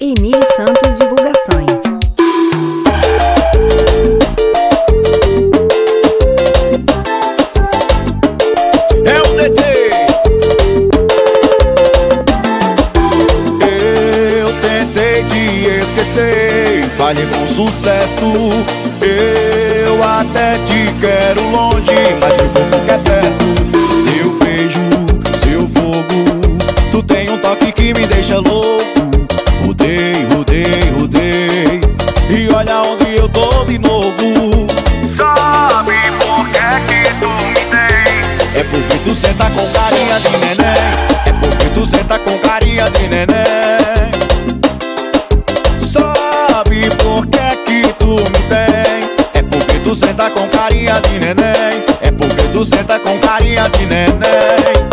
Emílio Santos Divulgações. É o DT. Eu tentei te esquecer, falhei com sucesso. Eu até te quero longe, mas meu corpo quer perto. Seu beijo, seu fogo, tu tem um toque que me deixa louco. Rodei, rodei, rodei, e olha onde eu tô de novo. Sabe por que tu me tem? É porque tu senta com carinha de neném. É porque tu senta com carinha de neném. Sabe por que tu me tem? É porque tu senta com carinha de neném. É porque tu senta com carinha de neném.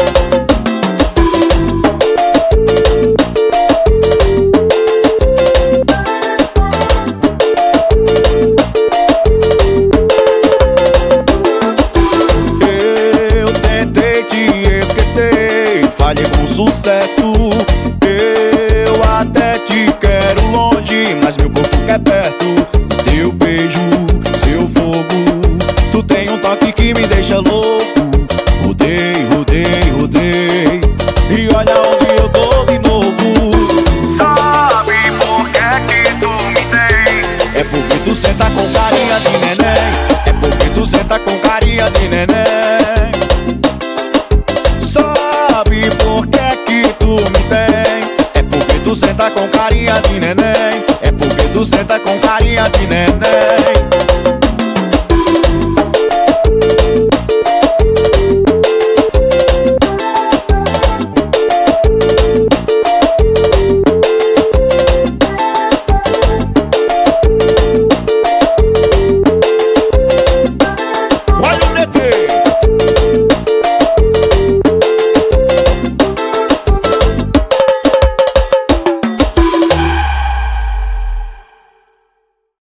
Falhei com sucesso. Eu até te quero longe, mas meu corpo quer perto. Teu beijo, seu fogo, tu tem um toque que me deixa louco. Rodei, rodei, rodei, e olha onde eu tô de novo. Sabe por que tu me tem? É porque tu senta com carinha de neném. É porque tu senta com carinha de neném. Sabe por que tu me tem? É porque tu senta com carinha de neném. É porque tu senta com carinha de neném.